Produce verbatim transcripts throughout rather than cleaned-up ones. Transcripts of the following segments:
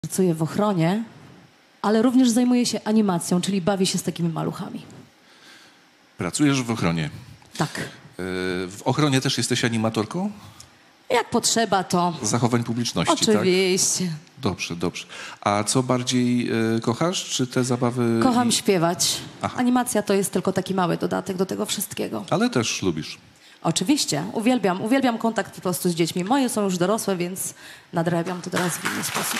Pracuję w ochronie, ale również zajmuję się animacją, czyli bawię się z takimi maluchami. Pracujesz w ochronie. Tak. W ochronie też jesteś animatorką? Jak potrzeba, to... Zachowań publiczności, Oczywiście. tak? Dobrze, dobrze. A co bardziej y, kochasz? Czy te zabawy... Kocham i... śpiewać. Aha. Animacja to jest tylko taki mały dodatek do tego wszystkiego. Ale też lubisz. Oczywiście. Uwielbiam. Uwielbiam kontakt po prostu z dziećmi. Moje są już dorosłe, więc nadrabiam to teraz w inny sposób.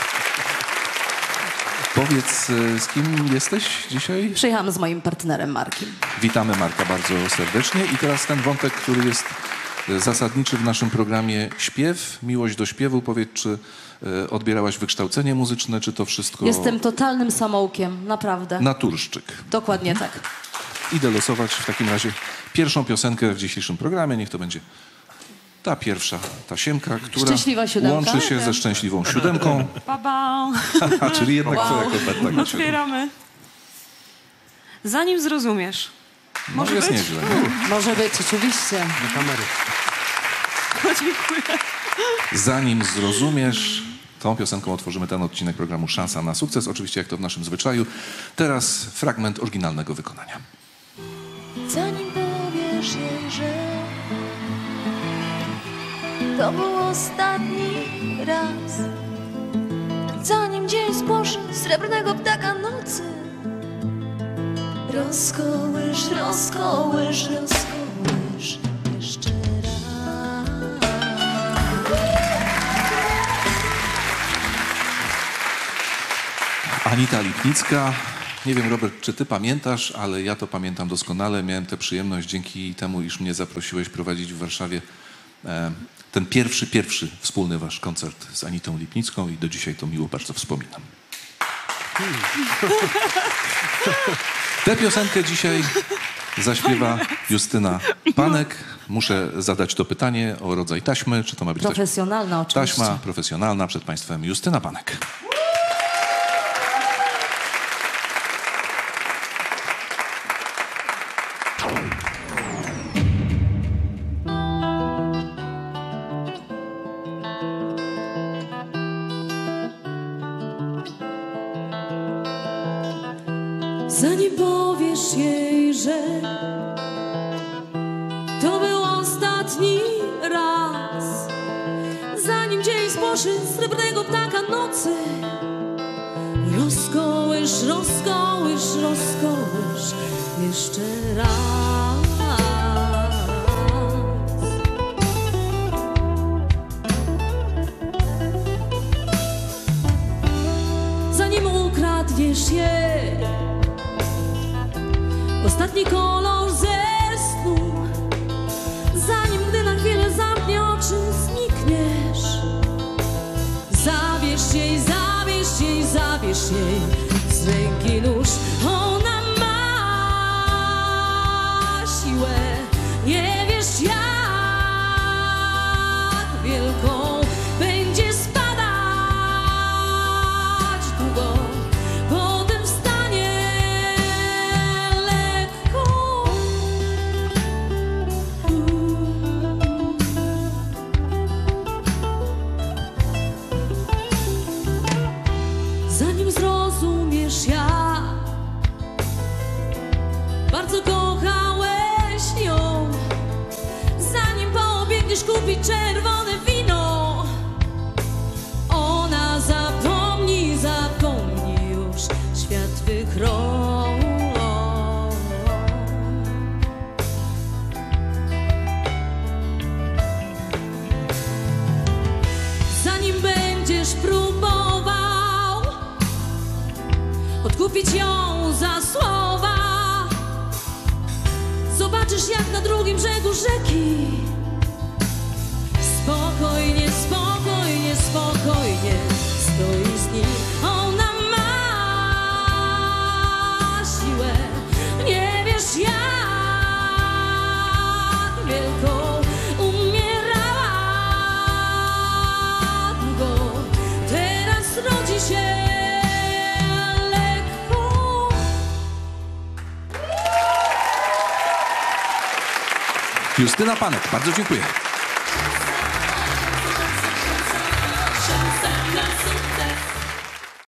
Powiedz, y, z kim jesteś dzisiaj? Przyjechałam z moim partnerem Markiem. Witamy Marka bardzo serdecznie. I teraz ten wątek, który jest zasadniczy w naszym programie, śpiew, miłość do śpiewu. Powiedz, czy y, odbierałaś wykształcenie muzyczne, czy to wszystko... Jestem totalnym samoukiem, naprawdę. Naturszczyk. Dokładnie tak. Idę losować w takim razie pierwszą piosenkę w dzisiejszym programie. Niech to będzie ta pierwsza tasiemka, która Szczęśliwa siódemka? łączy się ze szczęśliwą siódemką. Baba. A, czyli jednak Wow. twoja koperta. Otwieramy. Zanim zrozumiesz. No Może jest być? nieźle. Nie? Może być, oczywiście. Na kamery. Dziękuję. Zanim zrozumiesz, tą piosenką otworzymy ten odcinek programu Szansa na sukces. Oczywiście jak to w naszym zwyczaju. Teraz fragment oryginalnego wykonania. Zanim powiesz jej, że to był ostatni raz, zanim dzień spłoszy srebrnego ptaka nocy, rozkołysz, rozkołysz, rozkołysz jeszcze raz. Anita Lipnicka. Nie wiem, Robert, czy ty pamiętasz, ale ja to pamiętam doskonale. Miałem tę przyjemność dzięki temu, iż mnie zaprosiłeś prowadzić w Warszawie e, ten pierwszy, pierwszy wspólny wasz koncert z Anitą Lipnicką i do dzisiaj to miło bardzo wspominam. Hmm. Tę piosenkę dzisiaj zaśpiewa Justyna Panek. Muszę zadać to pytanie o rodzaj taśmy. Czy to ma być Profesjonalna oczywiście. taśma profesjonalna? Przed państwem Justyna Panek. Zanim powiesz jej, że to był ostatni raz, zanim dzień spłoszy srebrnego ptaka nocy, rozkołysz, rozkołysz, rozkołysz jeszcze raz. Zanim ukradniesz jej ostatni kolor ze snu, zanim gdy na chwilę zamknie oczy, znikniesz. Zabierz jej, zabierz jej, zabierz jej z ręki nóż. Ona ma siłę, nie wiesz jak wielką, będzie spadać długo, potem wstanie lekko. Zanim zrozumiesz, jak bardzo kochałeś ją, zanim pobiegniesz kupić czerwone wino, ona zapomni, zapomni już świat twych rąk. Zanim będziesz próbował odkupić ją za słowa, zobaczysz jak na drugim brzegu rzeki spokojnie, spokojnie, spokojnie stoi z nim. Ona ma siłę, nie wiesz jak wielką, umierała długo, teraz rodzi się lekko. Justyna Panek, bardzo dziękuję.